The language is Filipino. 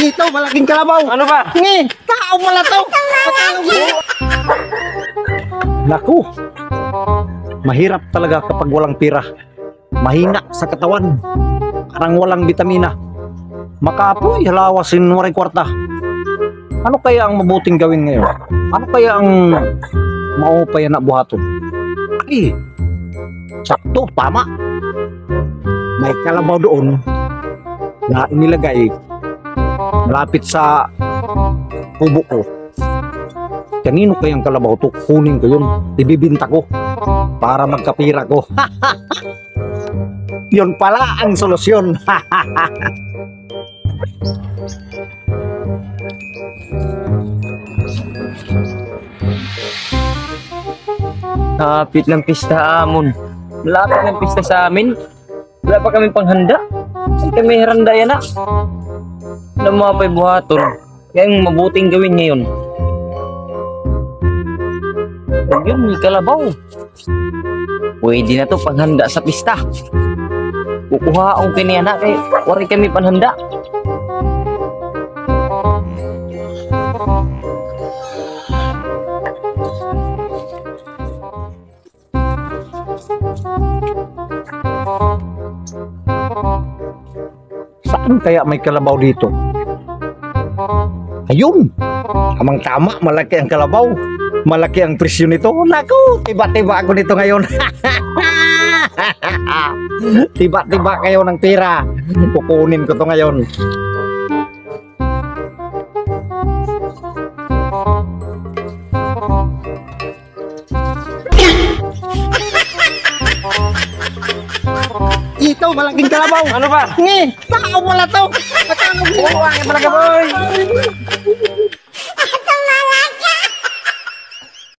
Ito, malaking kalabaw. Ano ba? Ngi, tao pala to. Naku, mahirap talaga kapag walang pira. Mahina sa katawan. Parang walang bitamina. Makapoy, halawasin waray kwarta. Ano kaya ang mabuting gawin ngayon? Ano kaya ang maupay na buhaton? Ay, sakto, tama. May kalabaw doon na inilagay malapit sa kubo ko. Kanino kayang kalabaw to? Kunin ko yun. Ibibinta ko para magkapira ko. Yun pala ang solusyon. Lapit ng pista amon. Lapit ng pista sa amin. Wala pa kami panghanda. Ay kami heranda yan na. Namapay buhaton. Kaya ang mabuting gawin ngayon. Yun, may kalabaw. Pwede na to panghanda sa pista. Kukuha ang kiniyana kay wari kami panghanda. Saan kaya may kalabaw dito? Ayun! Tamang-tama, malaki ang kalabaw. Malaki ang presyo nito. Naku, tiba-tiba ako nito ngayon. Tiba-tiba kayo ng pera. Kukunin ko to ngayon. Ito, malaking kalabaw. Ano ba? Ngi, tao pala to. Oo, ang malaga boy.